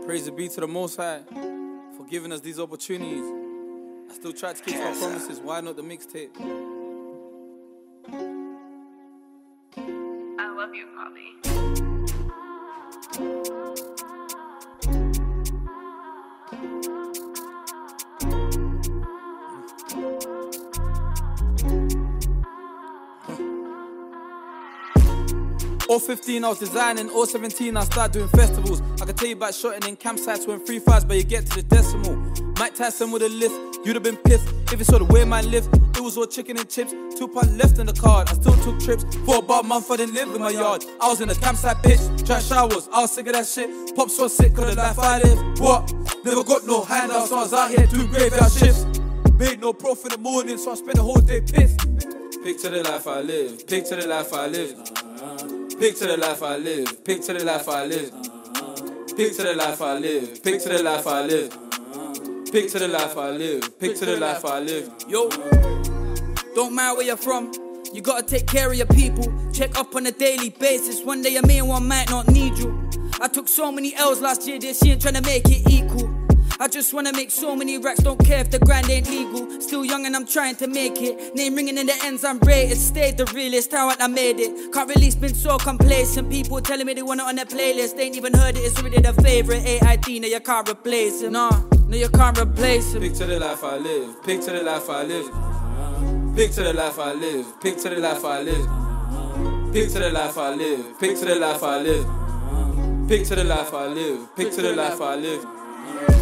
Praise be to the Most High for giving us these opportunities. I still try to keep our promises. Why not the mixtape? I love you, Bobby. 015 I was designing, 017 I started doing festivals. I can tell you about shotting in campsites when 3 5s, but you get to the decimal. Mike Tyson with a lift, you'd have been pissed if you saw the way man lived. It was all chicken and chips, 2 pound left in the card. I still took trips, for about a month I didn't live in my yard. I was in the campsite pitch, trying showers, I was sick of that shit. Pops was sick cause the life I live. What? Never got no handouts, so I was out here doing graveyard shifts. Made no profit in the morning, so I spent the whole day pissed. Picture the life I live, picture the life I live. Picture the life I live, picture the life I live. Picture the life I live, picture the life I live. Picture the life I live, picture the life I live. Yo, don't matter where you're from, you gotta take care of your people. Check up on a daily basis, one day a main one might not need you. I took so many L's last year, this year trying to make it equal. I just wanna make so many racks, don't care if the grind ain't legal. Still young and I'm trying to make it. Name ringing in the ends, I'm rated. Stayed the realest, how I made it. Can't release, been so complacent. People telling me they want it on their playlist. They ain't even heard it, it's already their favorite. AID, no you can't replace him. Nah, no you can't replace him. Picture the life I live, picture the life I live. Picture the life I live, picture the life I live. Picture the life I live, picture the life I live. Picture the life I live, picture the life I live.